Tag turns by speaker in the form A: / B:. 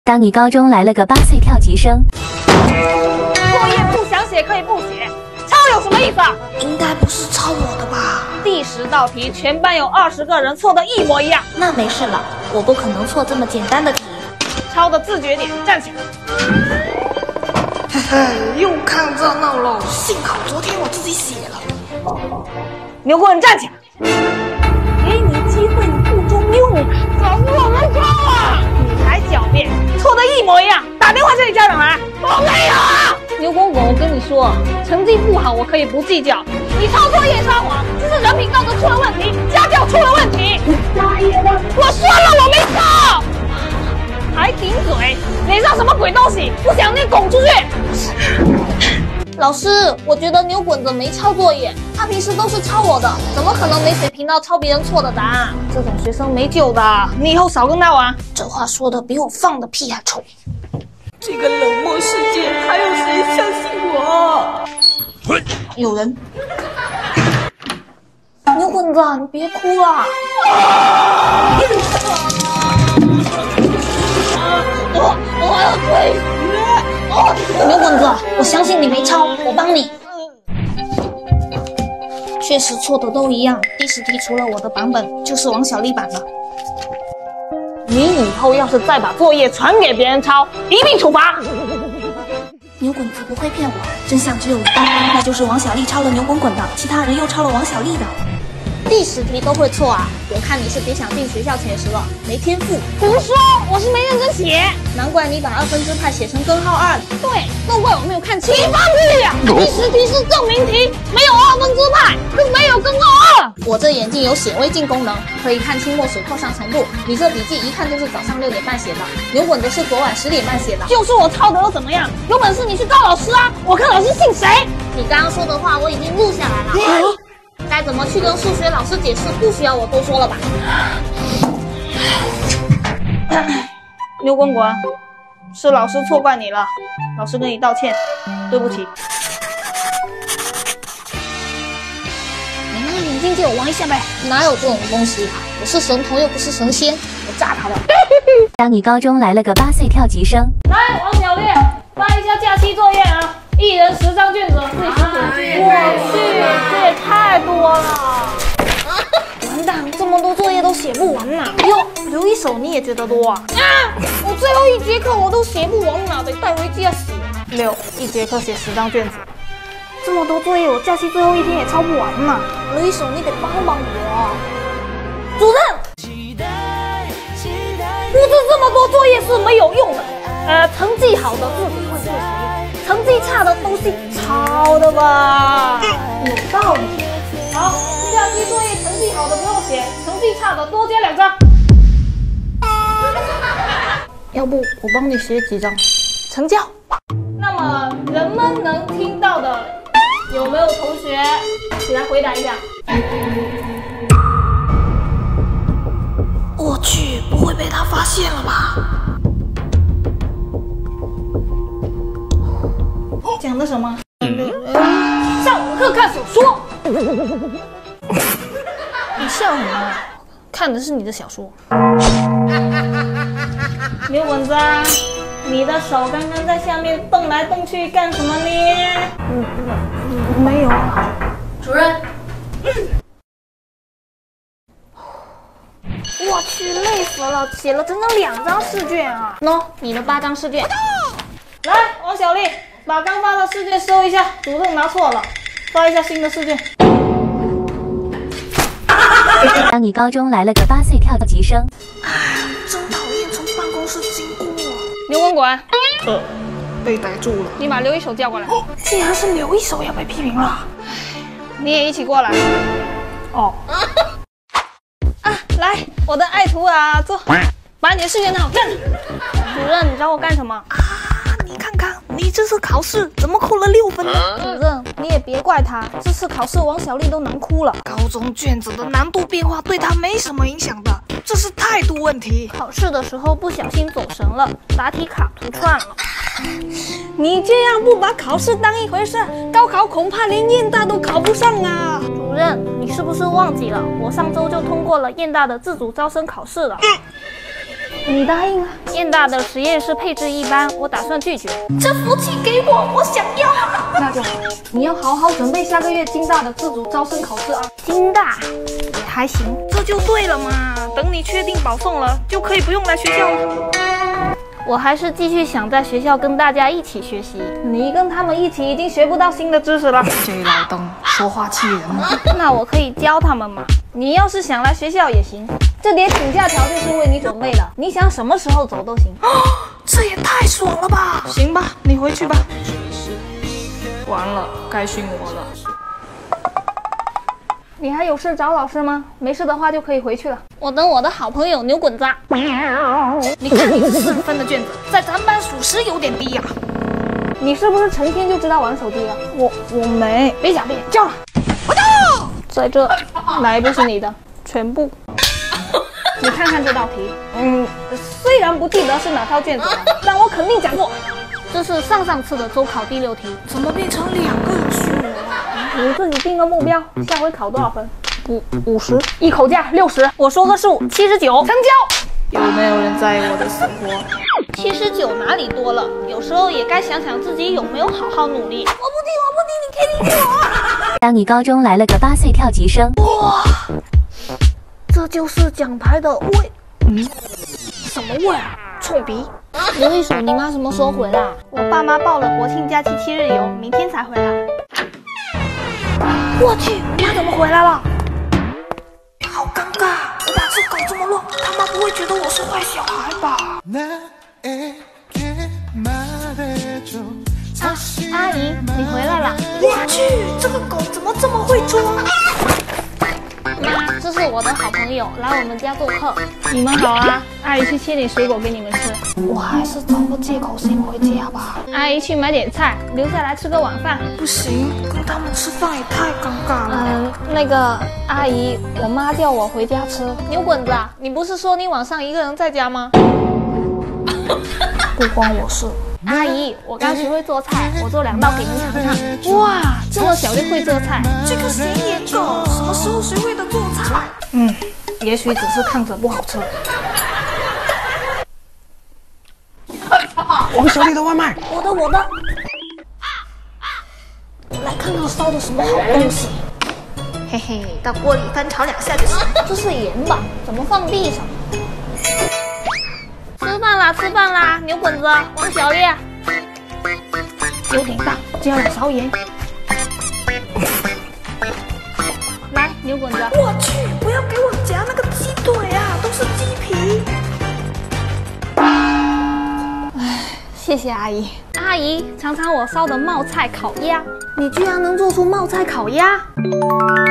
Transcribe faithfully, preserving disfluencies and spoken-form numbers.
A: 当你高中来了个八岁跳级生，
B: 作业不想写可以不写，抄有什么意思啊？
C: 应该不是抄我的吧？
B: 第十道题，全班有二十个人错的一模一样。
C: 那没事了，我不可能错这么简单的题。
B: 抄的自觉点，站起来。
C: 嘿嘿，又看热闹喽。幸好昨天我自己写了。
B: 牛滚，站起来。给你机会你不中用，搞得我们抄啊！你还狡辩，错的一模一样，打电话叫你家长来。我没有啊！牛滚滚，我跟你说，成绩不好我可以不计较，你抄作业撒谎，这是人品道德出了问题，家教出了问题。我说了我没抄，还顶嘴，脸上什么鬼东西？不想念滚出去！
D: 老师，我觉得牛滚子没抄作业，他平时都是抄我的，怎么可能没水平到抄别人错的答案？
B: 这种学生没救的，你以后少跟他玩。
C: 这话说的比我放的屁还臭。
E: 这个冷漠世界，还有谁相信我？
C: 有人。
D: 牛滚子，你别哭了。
C: 我我要跪死！牛滚子，我相信你没抄，我帮你。确实错的都一样，第十题除了我的版本，就是王小丽版的。
B: 你以后要是再把作业传给别人抄，一并处罚。
C: 牛滚子不会骗我，真相只有一个，那就是王小丽抄了牛滚滚的，其他人又抄了王小丽的。
D: 第十题都会错啊！我看你是别想进学校前十了，没天赋。
B: 胡说，我是没认真写。
D: 难怪你把二分之派写成根号二。
B: 对，都怪我没有看清。你放屁呀！第十题是证明题，没有二分之派，更没有根号二。
D: 我这眼镜有显微镜功能，可以看清墨水扣上程度。你这笔记一看就是早上六点半写的，牛滚子是昨晚十点半写的。
B: 就说我抄的又怎么样？有本事你去告老师啊！我看老师信谁？
D: 你刚刚说的话我已经录下来了。嗯该怎么去跟数学老师解释，不需要我多说了吧？
B: 牛滚滚，是老师错怪你了，老师跟你道歉，对不起。
D: 你那个眼镜借我玩一下呗？哪有这种东西啊？我是神童又不是神仙，我炸他的！
A: 当你高中来了个八岁跳级生，
B: 来，王小烈，发一下假期作业啊！一人十张卷子，自己写。我去，这也太多了！
D: 完蛋，这么多作业都写不完呐！
B: 哟，留一手你也觉得多啊？啊！我最后一节课我都写不完了，得带回家写。六，一节课写十张卷子，这么多作业，我假期最后一天也抄不完呐！
D: 留一手，你得帮帮我。
B: 主任，布置这么多作业是没有用的。呃，成绩好的自己会做实验，成绩差的东西抄的吧？有道理。好，假期作业成绩好的不用写，成绩差的多加两张。要不我帮你写几张？成交。那么人们能听到的，有没有同学起来回答一下？
C: 我去，不会被他发现了吧？
B: 讲的什么？上课看小说。你笑什么？看的是你的小说。牛滚子啊，你的手刚刚在下面动来动去干什么呢？嗯嗯，没有啊。
D: 主任。
B: 我去，累死了，写了整整两张试卷啊！喏，你的八张试卷。来，王小丽，把刚发的试卷收一下，主任拿错了，发一下新的试卷。
A: 当你高中来了个八岁跳级生，
C: 真讨厌从办公室经过。
B: 牛滚滚，
C: 呃，被逮住了。
B: 你把刘一手叫过来。
C: 既然是刘一手要被批评了，
B: 你也一起过来。哦。啊，来，我的爱徒啊，坐，把你的试卷拿好，站。主任，你找我干什么？
C: 啊，你看看，你这次考试怎么扣了六分呢？
B: 主任，你也别怪他，这次考试王小丽都难哭了。
C: 高中卷子的难度变化对他没什么影响的，这是态度问题。
B: 考试的时候不小心走神了，答题卡涂串了。你这样不把考试当一回事，高考恐怕连燕大都考不上啊！主任，你是不是忘记了，我上周就通过了燕大的自主招生考试了？
D: 你答应了。燕大的实验室配置一般，我打算拒绝。
C: 这福气给我，我想要。
D: 那就好，你要好好准备下个月京大的自主招生考试啊。
B: 京大也还行，这就对了嘛。等你确定保送了，就可以不用来学校了。
D: 我还是继续想在学校跟大家一起学习。你跟他们一起已经学不到新的知识了。
B: 这老登说话气人了。
D: 那我可以教他们嘛。你要是想来学校也行，这点请假条就是为你准备的，你想什么时候走都行。
B: 这也太爽了吧！行吧，你回去吧。完了，该训我了。
D: 你还有事找老师吗？没事的话就可以回去了。我等我的好朋友牛滚子。
B: 你看你这四十分的卷子，在咱班属实有点低呀、啊。
D: 你是不是成天就知道玩手机了？
B: 我我没。
D: 别狡辩，叫了。
B: 我到。
D: 在这，哪一步是你的？全部。你看看这道题，嗯，虽然不记得是哪套卷子，但我肯定讲过。这是上上次的周考第六题。
B: 怎么变成两个人训我了？
D: 你自己定个目标，下回考多少分？五五十，一口价六十。我说个数，七十九，成交。
B: 有没有人在意我的死活？
D: 七十九哪里多了？有时候也该想想自己有没有好好努力。我不听，我不听，你可以听我。
A: 当你高中来了个八岁跳级生，
D: 哇，这就是奖牌的味。嗯，什么味啊？臭鼻。刘一鼠，你妈什么时候回来？
F: 我爸妈报了国庆假期七日游，明天才回来。
B: 我去，我妈怎么回来了？好尴尬，我把这搞这么乱，他妈不会觉得我是坏小孩吧？
D: 啊，阿姨，你回来了。
B: 我去，这个狗怎么这么会装？
D: 妈，这是我的好朋友，来我们家做客。你们好啊，阿姨去切点水果给你们吃。
B: 我还是找个借口先回家吧。
D: 阿姨去买点菜，留下来吃个晚饭。
B: 不行，跟他们吃饭也太尴尬了。
D: 嗯，那个阿姨，我妈叫我回家吃。牛滚子，你不是说你晚上一个人在家吗？
B: 不关我事。
D: 阿姨，我刚学会做菜，我做两道给您尝尝。哇，这么小就会做菜，
B: 这个谁演狗？什么时候学会的做菜？
D: 嗯，也许只是看着不好吃。
B: 王小丽的外卖，
C: 我的我的，来看看烧的什么好东西。
F: 嘿嘿，到锅里翻炒两下就行。
D: 这是盐吧？怎么放地上？吃饭啦，吃饭啦！牛滚子，王小烈，有点大，加两勺盐。来，牛滚子。
B: 我去，不要给我夹那个鸡腿啊，都是鸡皮。
D: 唉，谢谢阿姨。阿姨，尝尝我烧的冒菜烤鸭。你居然能做出冒菜烤鸭？